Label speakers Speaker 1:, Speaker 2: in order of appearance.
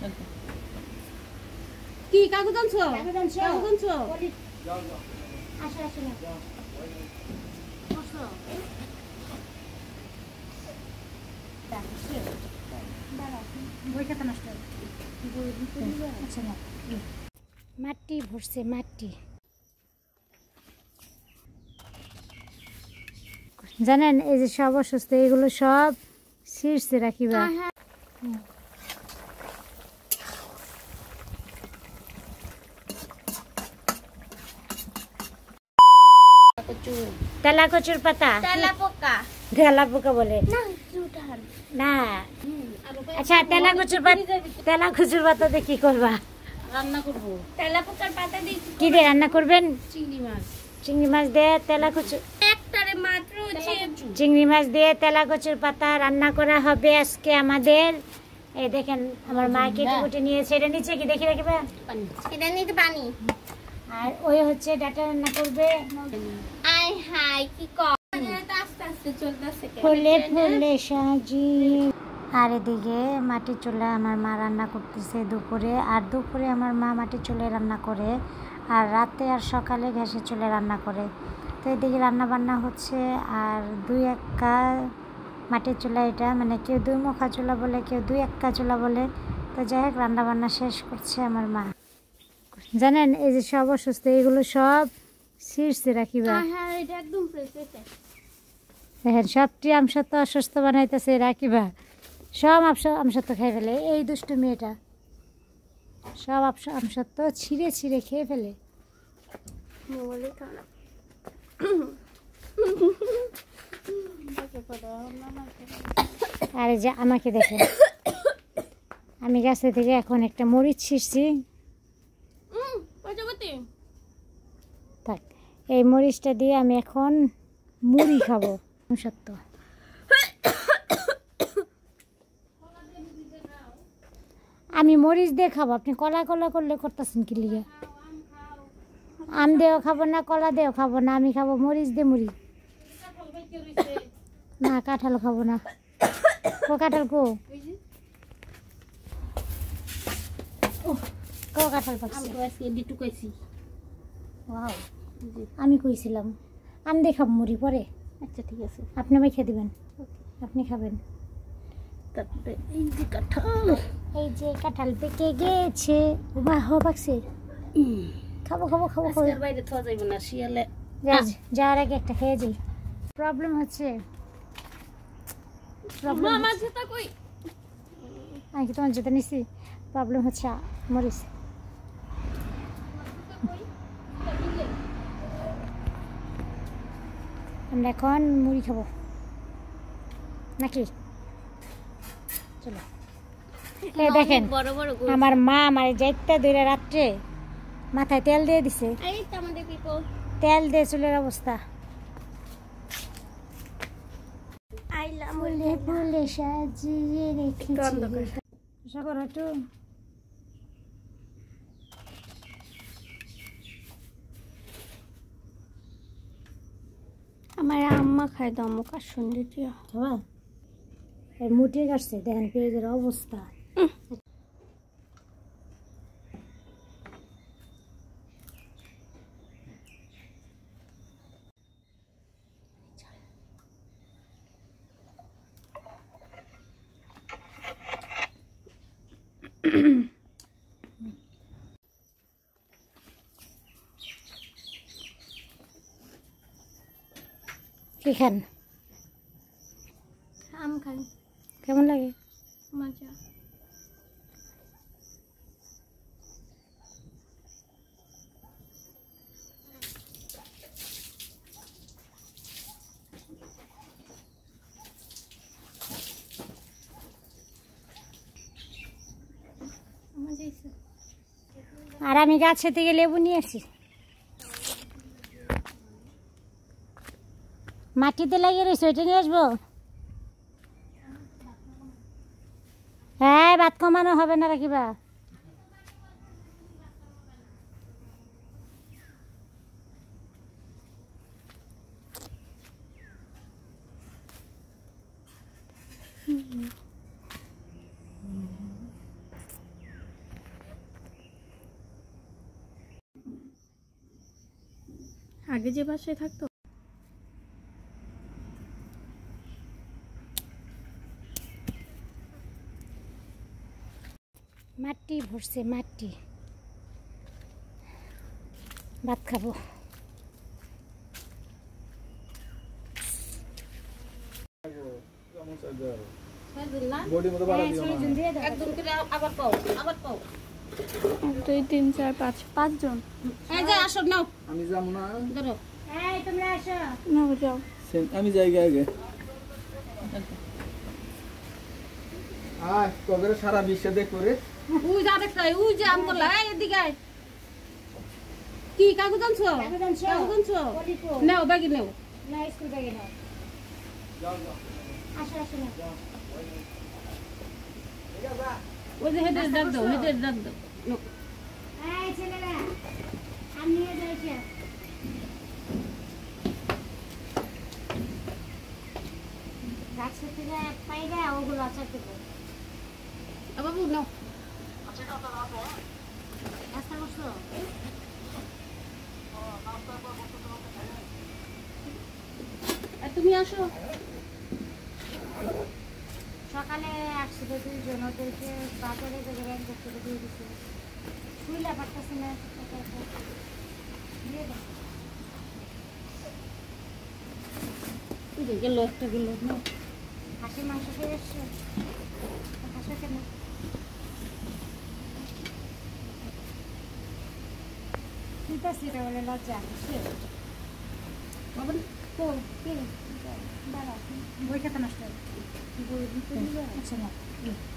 Speaker 1: কি কাগজ আনছো? কাগজ আনছো? আসো আসো না। বসো। মাটি ভরছে মাটি জানেন এই যে সব অসুস্থ এগুলো সব শীর্ষে রাখিবা তেলা কচুর পাতা তেলা পোকা বলে না আচ্ছা তেলা কচুর পাতা দিয়ে কি করবা
Speaker 2: রান্না করব তেলা পোকার পাতা দিয়ে
Speaker 1: কি দিয়ে রান্না করবেন
Speaker 2: চিংড়ি মাছ
Speaker 1: দিয়ে তেলা কচু
Speaker 2: একটারে মাত্র
Speaker 1: চিংড়ি মাছ দিয়ে তেলা কচুর পাতা রান্না করা হবে আজকে আমাদের এই দেখেন আমার মা কেটে কুটে নিয়েছে এটা নিচে কি দেখি রাখবে
Speaker 2: এটা নিতে পানি
Speaker 1: আর ওই হচ্ছে ডাটা রান্না করবে
Speaker 2: আই হাই কি কর আস্তে আস্তে চলতেছে
Speaker 1: ফুলে ফুলে সাজিয়ে আর এদিকে মাটির চুলায় আমার মা রান্না করতেছে দুপুরে আর দুপুরে আমার মা মাটির চুলায় রান্না করে আর রাতে আর সকালে গ্যাসের চুলায় রান্না করে তো এদিকে রান্না বান্না হচ্ছে আর দুই এক্কা মাটির চুলা এটা মানে কেউ দুই মুখা চুলা বলে কেউ দুই এক্কা চুলা বলে তো যাই হোক রান্না বান্না শেষ করছে আমার মা জানেন এই যে সব অসুস্থ এগুলো সব শীর্ষে রাখিবা
Speaker 2: হ্যাঁ এটা একদম ফ্রেশ এটা
Speaker 1: দেখেন সবটি আমসত্ব অসুস্থ বানাইতেছে রাখিবা সব আমসত্ব খেয়ে ফেলে এই দুষ্টু মেয়েটা সব আমসত্ব ছিঁড়ে ছিঁড়ে খেয়ে ফেলে আরে যে আমাকে দেখেন আমি গাছে থেকে এখন একটা মরিচ ছিঁড়ছি থাক এই মরিচটা দিয়ে আমি এখন মুড়ি খাবো সত্য আমি মরিচ দিয়ে খাবো আপনি কলা কলা করলে করতেছেন কি লিগে আম দিয়েও খাবো না কলা দিয়েও খাবো না আমি খাবো মরিচ দিয়ে মুড়ি না কাঁঠাল খাবো না কো কাঁঠাল কো কো কাঁঠাল পাচ্ছি আমি কইছিলাম আম দিয়ে খাবো মুড়ি পরে
Speaker 2: আচ্ছা ঠিক আছে
Speaker 1: আপনি আমায় খেয়ে দিবেন আপনি খাবেন
Speaker 2: তারপরে এই যে কাঁঠাল
Speaker 1: পেকে গেছে বাহ বাক্সে খাবো খাবো খাবো খাবো
Speaker 2: বাইরে থাকা যাইব না শিয়ালে
Speaker 1: যাওয়ার আগে একটা খেয়ে যাই প্রবলেম হচ্ছে আমি কি তোমার যেতে নিছি প্রবলেম হচ্ছে মরিস আমরা এখন মুড়ি খাবো নাকি চলো এই দেখেন আমার মা আমার যাইতে ধরে রাত্রে মাথায় তেল দিয়ে দিছে তেল দিয়ে চুলের অবস্থা ফুলে ফুলে সাজিয়ে রেখেছি সাগর একটু
Speaker 2: আমার আম্মা খাই দাও মুখ আর সুন্দর দিয়া
Speaker 1: হ্যাঁ মুটে কাটছে দেখেন পেঁয়াজের অবস্থা কি খান
Speaker 2: আম খাই
Speaker 1: কেমন লাগে
Speaker 2: মজা
Speaker 1: আর আমি গাছে থেকে লেবু নিয়ে আসি মাটিতে লাগিয়ে রয়েছে ওইটা নিয়ে আসবো হ্যাঁ ভাত কমানো হবে না রাখিবা
Speaker 3: আগে যে বাসায় থাকতো
Speaker 1: মাটি ভরছে মাটি ভাত খাবো
Speaker 2: একদম করে আবার পাও আবার পাও
Speaker 3: 1 2 3 4 5 5 জন
Speaker 2: এই যে আসো নাও
Speaker 4: আমি যাবো না
Speaker 2: ধরো
Speaker 1: এই তোমরা আসো
Speaker 3: না যাও
Speaker 4: আমি যাই আগে কবে সারা বিশ্বে দেখ করে
Speaker 2: উই যা দেখছ উই যে আম করলা এদিকে আয় কি কাগজ আনছো কাগজ আনছো নাও ব্যাগে নাও
Speaker 1: না স্কুল ব্যাগে নাও আসো আসো না
Speaker 2: ওই যে হেডের ডাক দাও হেডের ডাক দাও নাও।
Speaker 1: এই ছেলেরা আমি নিয়ে যাইছি গাছের থেকে পাইরা ওগুলো আচার দেবো
Speaker 2: বাবু নাও
Speaker 1: নাস্তা করছো
Speaker 2: আর তুমি আসো
Speaker 1: সকালে আসছিল দুইজন ওদেরকে বাজারে যাদের এক বছর দিয়ে দিচ্ছে শুইলা পারতেছে না দিয়ে দাও
Speaker 2: ওই যে গেল একটা গেল নাও
Speaker 1: হাঁসের মাংস খেয়ে এসছো হাঁসা কেন ঠিক আছে এটা বলে লজ্জা
Speaker 2: বাবা
Speaker 1: তো কে দাঁড়া বই খাতা নষ্ট বই দিতে দিলে আচ্ছা না